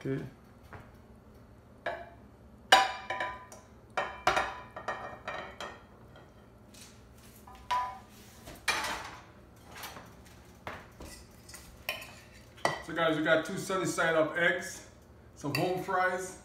Okay. So guys, we got 2 sunny side up eggs, some home fries.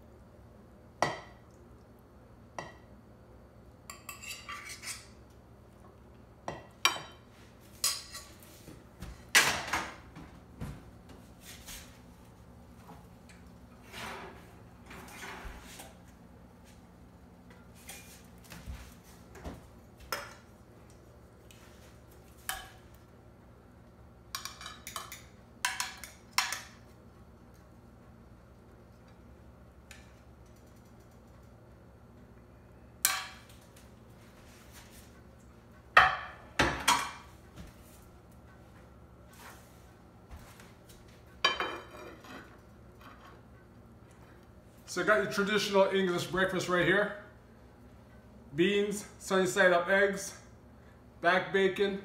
So I got your traditional English breakfast right here. Beans, sunny side up eggs, back bacon,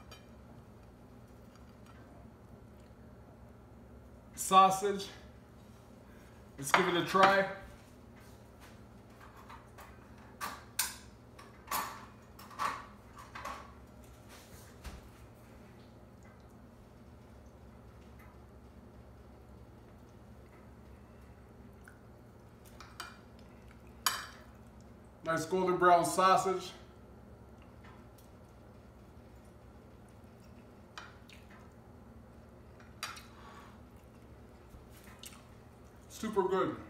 sausage. Let's give it a try. Nice golden brown sausage. Super good.